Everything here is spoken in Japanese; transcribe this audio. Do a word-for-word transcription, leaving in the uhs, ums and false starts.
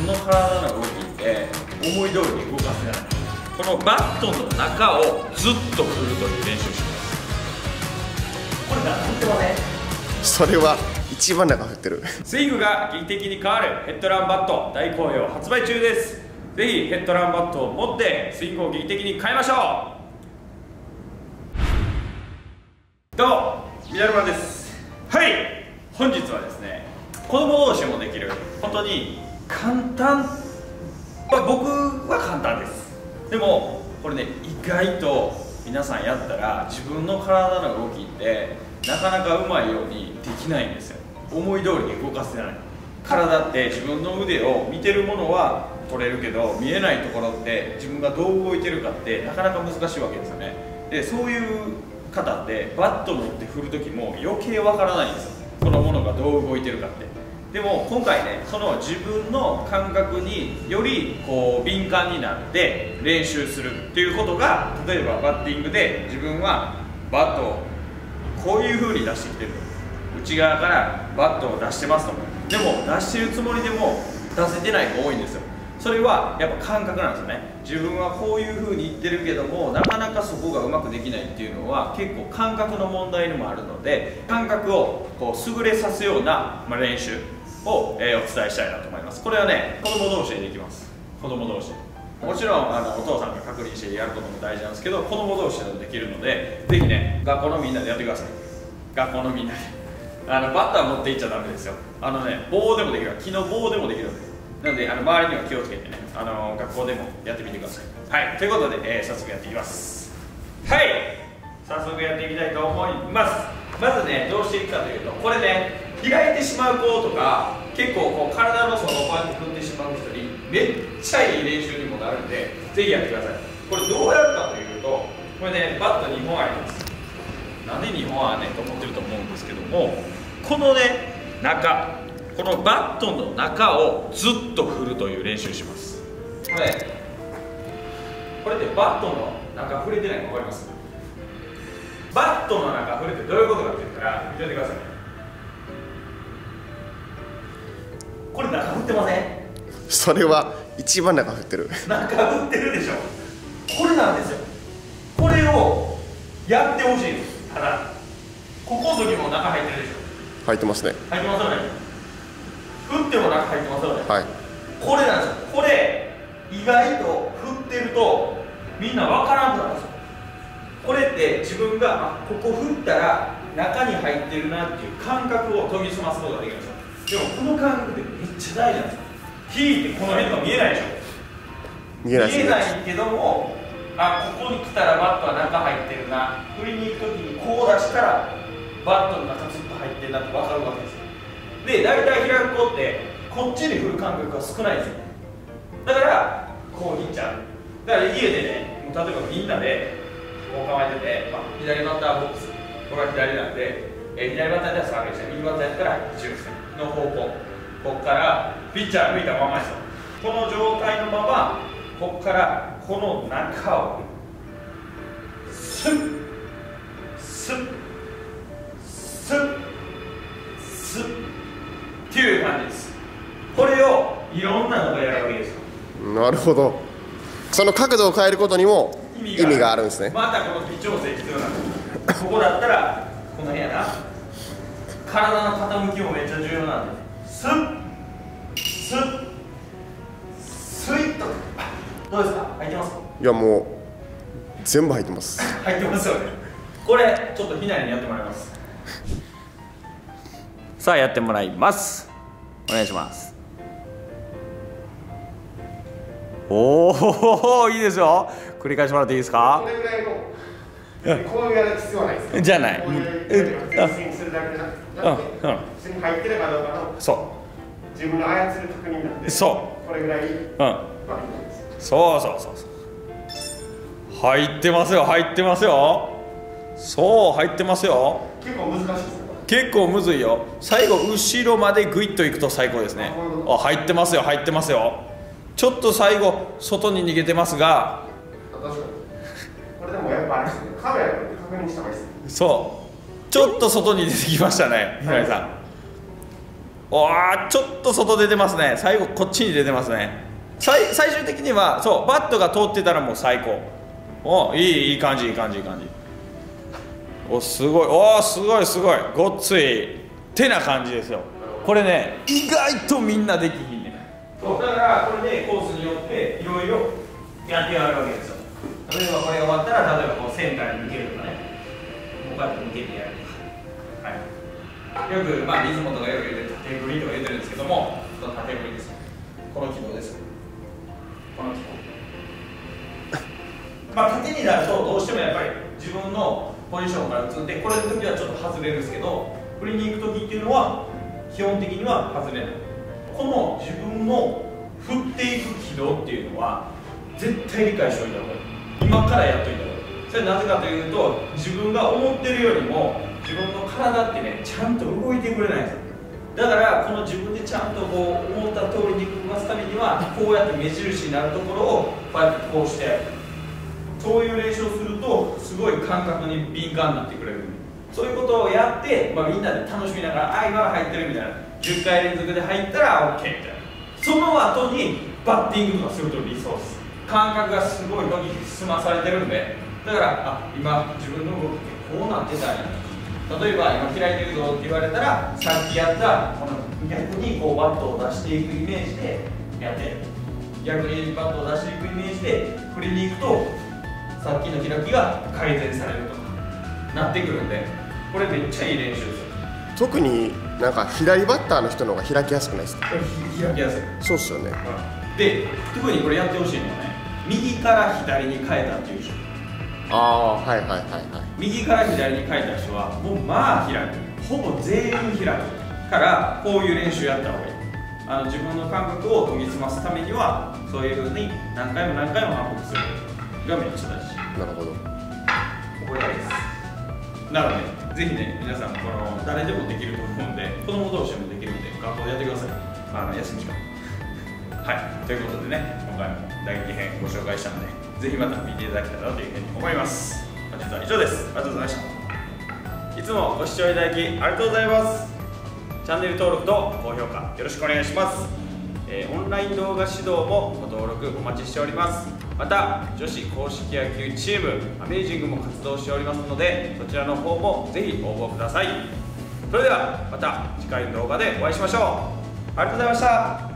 の体の動きって思い通りに動かせない。このバットの中をずっと振るという練習をします。これなんてまね。 それは一番中振ってる。 スイングが劇的に変わるヘッドランバット大好評発売中です。ぜひヘッドランバットを持ってスイングを劇的に変えましょう。どうもミナルマンです。はい、本日はですね、子供同士もできる本当に簡単、まあ、僕は簡単です。でもこれね、意外と皆さんやったら自分の体の動きってなかなかうまいようにできないんですよ。思い通りに動かせない。体って自分の腕を見てるものは取れるけど、見えないところって自分がどう動いてるかってなかなか難しいわけですよね。でそういう方ってバット持って振る時も余計わからないんですよ、このものがどう動いてるかって。でも今回ね、その自分の感覚によりこう敏感になって練習するっていうことが、例えばバッティングで自分はバットをこういう風に出してきてると、内側からバットを出してますと。でも出してるつもりでも出せてない子多いんですよ。それはやっぱ感覚なんですよね。自分はこういう風に言ってるけどもなかなかそこがうまくできないっていうのは結構感覚の問題にもあるので、感覚をこう優れさすような、まあ、練習を、えー、お伝えしたいなと思います。これはね、子供同士でできます。子供同士でもちろんあのお父さんが確認してやることも大事なんですけど、子供同士でもできるので、ぜひね、学校のみんなでやってください。学校のみんなであのバッター持っていっちゃダメですよ。あのね、棒でもできる、木の棒でもできるので、なのであの周りには気をつけてね、あの学校でもやってみてください。はい、ということで、えー、早速やっていきます。はい、早速やっていきたいと思います。まずね、どうしていくかというと、これね、開いてしまう子とか結構こう体のそのこうやって振ってしまう人にめっちゃいい練習にもなるんで、ぜひやってください。これどうやるかというと、これね、バットにほんあります。なんでにほんあんねんと思ってると思うんですけども、このね、中、このバットの中をずっと振るという練習をします。これこれってバットの中触れてないの分かります？バットの中触れてどういうことかって言ったら、見ててください。これ中振ってません？ それは一番中振ってる。 中振ってるでしょ。これなんですよ。これをやってほしいんです。ただここの時も中入ってるでしょ。 入ってますね。 入ってますよね。振っても中入ってますよね。 はい。 これなんですよ。これ意外と振ってるとみんな分からんくなるんですよ。これって自分があここ振ったら中に入ってるなっていう感覚を研ぎ澄ますことができるんですよ。でもこの感覚ってめっちゃ大事なんですよ。引いてこの辺が見えないでしょ。 見えないですね。 見えないけども、あここに来たらバットは中入ってるな、振りに行く時にこう出したらバットの中ずっと入ってるなって分かるわけですよ。で、大体開く子ってこっちに振る感覚が少ないんですよ。だからこう引っちゃう。だから家でね、例えばみんなでこう構えてて、まあ、左バッターボックス、これは左なんで、えー、左バッターでは下げして、右バッターやったら一塁線の方向、ここからピッチャー抜いたままですよ。この状態のままここからこの中をスッスッスッスッっていう感じです。これをいろんなのがやるわけですよ。 なるほど。その角度を変えることにも意味があるんですね。 またこの微調整必要なんです。ここだったらこの辺やな。体の傾きもめっちゃ重要なんで、スッスッスイッと。どうですか？入ってますか？ いやもう全部入ってます。 入ってますよね。これちょっとひなりにやってもらいます。さあやってもらいます。お願いします。おお、いいですよ。繰り返してもらっていいですか？ これぐらいのこうやる必要はないですか？ じゃない。 こういうスイングするだけじゃなくて、普通に入ってるかどうかのそう自分の操る確認なんで、 そうこれぐらい、うん、 そうそうそうそう。入ってますよ、入ってますよ。そう、入ってますよ。 結構難しいですね。 結構むずいよ。最後後ろまでグイッといくと最高ですね。あ、入ってますよ、入ってますよ。ちょっと最後外に逃げてますが、 確かにこれでもやっぱあれですね、カメラで確認した方がいいですね。 そう、ちょっと外に出てきましたね、ひなりさん。 おー、ちょっと外出てますね。最後こっちに出てますね。最最終的にはそうバットが通ってたらもう最高。おいいいい感じいい感じいい感じ。おすごいおすごいすごいごっついてな感じですよ。これね意外とみんなできひんねん。そうだからこれでコースによっていろいろやってやるわけですよ。例えばこれが終わったら例えばこうセンターに抜けるとかね、こうやって抜けてやるとか、はい、よくまあ水本がよく言う縦振りとか言ってるんですけども、縦振りです。この軌道です。この軌道まあ縦になるとどうしてもやっぱり自分のポジションから打つんで、これの時はちょっと外れるんですけど、振りに行く時っていうのは基本的には外れない。この自分の振っていく軌道っていうのは絶対理解しておいた方がいい。今からやっといた方がいい。それはなぜかというと、自分が思ってるよりも自分の体ってねちゃんと動いてくれないんですよ。だからこの自分でちゃんとこう思った通りに動かすためにはこうやって目印になるところをこうやってこうしてやる。そういう練習をするとすごい感覚に敏感になってくれる。そういうことをやって、まあ、みんなで楽しみながら、あ今が入ってるみたいな、じゅっかい連続で入ったら OK みたいな。その後にバッティングとかすると理想です。感覚がすごい研ぎ澄まされてるんで、だからあ今自分の動きってこうなってたんやとか、例えば今開いてるぞって言われたら、さっきやったこの逆にこうバットを出していくイメージでやって、逆にバットを出していくイメージで振りに行くとさっきの開きが改善されるとかなってくるんで、これめっちゃいい練習ですよ。 特になんか左バッターの人の方が開きやすくないですか？ 開きやすい。 そうっすよね。 で特にこれやってほしいのはね、右から左に変えたっていう人。 ああはいはいはいはい。 右から左に変えた人はもうまあ開く、ほぼ全員開くからこういう練習やった方がいい。あの自分の感覚を研ぎ澄ますためにはそういうふうに何回も何回も反復するがめっちゃ大事。 なるほど。 これだけです。なのでぜひね皆さんこの誰でもできると思うんで、子供同士でもできるんで学校でやってください。あの休み時間。はいということでね、今回も打撃編ご紹介したのでぜひまた見ていただけたらというふうに思います。本日は以上です。ありがとうございました。いつもご視聴いただきありがとうございます。チャンネル登録と高評価よろしくお願いします。えー、オンライン動画指導もご登録お待ちしております。また女子硬式野球チームアメージングも活動しておりますので、そちらの方もぜひ応募ください。それではまた次回の動画でお会いしましょう。ありがとうございました。